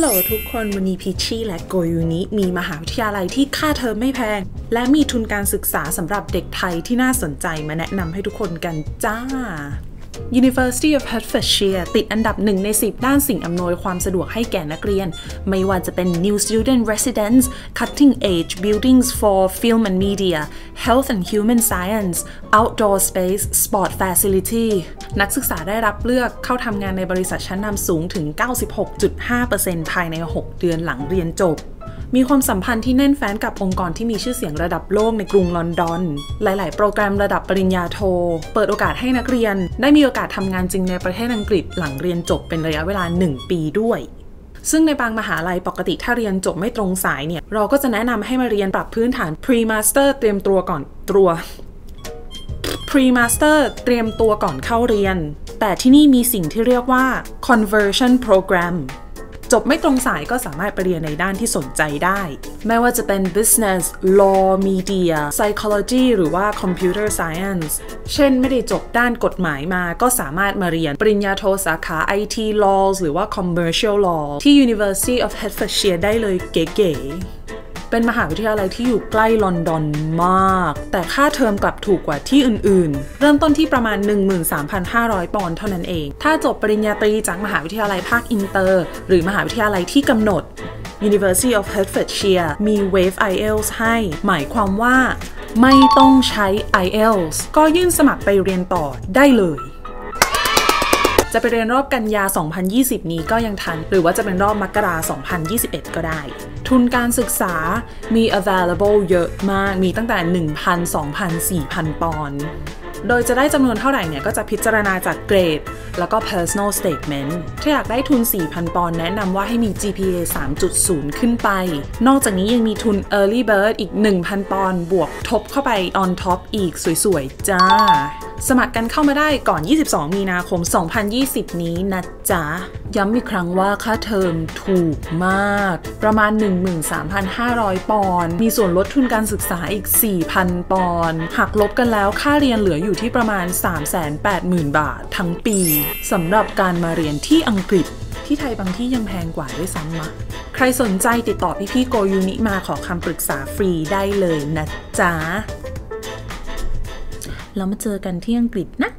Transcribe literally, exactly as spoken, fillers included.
ลทุกคนวันนี้พิชชี่และโกยูนิมีมหาวิทยาลัยที่ค่าเทอมไม่แพงและมีทุนการศึกษาสำหรับเด็กไทยที่น่าสนใจมาแนะนำให้ทุกคนกันจ้า University of Hertfordshire ติดอันดับหนึ่งในสิบด้านสิ่งอำนวยความสะดวกให้แก่นักเรียนไม่ว่าจะเป็น New Student Residence Cutting Edge Buildings for Film and Media Health and Human Science Outdoor Space Sport Facility นักศึกษาได้รับเลือกเข้าทำงานในบริษัทชั้นนำสูงถึง เก้าสิบหกจุดห้าเปอร์เซ็นต์ ภายใน หก เดือนหลังเรียนจบมีความสัมพันธ์ที่แน่นแฟ้นกับองค์กรที่มีชื่อเสียงระดับโลกในกรุงลอนดอนหลายๆโปรแกรมระดับปริญญาโทเปิดโอกาสให้นักเรียนได้มีโอกาสทำงานจริงในประเทศอังกฤษหลังเรียนจบเป็นระยะเวลาหนึ่งปีด้วยซึ่งในบางมหาลัยปกติถ้าเรียนจบไม่ตรงสายเนี่ยเราก็จะแนะนำให้มาเรียนปรับพื้นฐาน Pre-Master เตรียมตัวก่อนตัว Pre-Master เตรียมตัวก่อนเข้าเรียนแต่ที่นี่มีสิ่งที่เรียกว่า Conversion Programจบไม่ตรงสายก็สามารถไปเรียนในด้านที่สนใจได้ไม่ว่าจะเป็น business law media psychology หรือว่า computer science เช่นไม่ได้จบด้านกฎหมายมาก็สามารถมาเรียนปริญญาโทสาขา ไอ ที laws หรือว่า commercial law ที่ University of Hertfordshire ได้เลยเก๋ๆเป็นมหาวิทยาลัยที่อยู่ใกล้ลอนดอนมากแต่ค่าเทอมกลับถูกกว่าที่อื่นๆเริ่มต้นที่ประมาณ หนึ่งหมื่นสามพันห้าร้อย ปอนด์เท่านั้นเองถ้าจบปริญญาตรีจากมหาวิทยาลัยภาคอินเตอร์หรือมหาวิทยาลัยที่กำหนด University of Hertfordshire มี Wave ไอ เอล ที เอส ให้หมายความว่าไม่ต้องใช้ ไอ เอล ที เอส ก็ยื่นสมัครไปเรียนต่อได้เลยจะไปเรียนรอบกันยาสองพันยี่สิบนี้ก็ยังทันหรือว่าจะเป็นรอบมกราสองพันยี่สิบเอ็ดก็ได้ทุนการศึกษามี available เยอะมากมีตั้งแต่ หนึ่งพัน สองพัน สี่พัน ปอนด์โดยจะได้จำนวนเท่าไหร่เนี่ยก็จะพิจารณาจากเกรดแล้วก็ personal statement ถ้าอยากได้ทุน สี่พัน ปอนด์แนะนำว่าให้มี จี พี เอ สามจุดศูนย์ ขึ้นไปนอกจากนี้ยังมีทุน early bird อีก หนึ่งพัน ปอนด์บวกทบเข้าไป on top อีกสวยๆจ้าสมัครกันเข้ามาได้ก่อนยี่สิบสองมีนาคมสองพันยี่สิบนี้นะจ๊ะย้ำอีกครั้งว่าค่าเทอมถูกมากประมาณ หนึ่งหมื่นสามพันห้าร้อย ปอนด์มีส่วนลดทุนการศึกษาอีก สี่พัน ปอนด์หักลบกันแล้วค่าเรียนเหลืออยู่ที่ประมาณ สามแสนแปดหมื่น บาททั้งปีสำหรับการมาเรียนที่อังกฤษที่ไทยบางที่ยังแพงกว่าด้วยซ้ำมะใครสนใจติดต่อพี่ๆโกยูนิมาขอคำปรึกษาฟรีได้เลยนะจ๊ะแล้วมาเจอกันที่อังกฤษนะ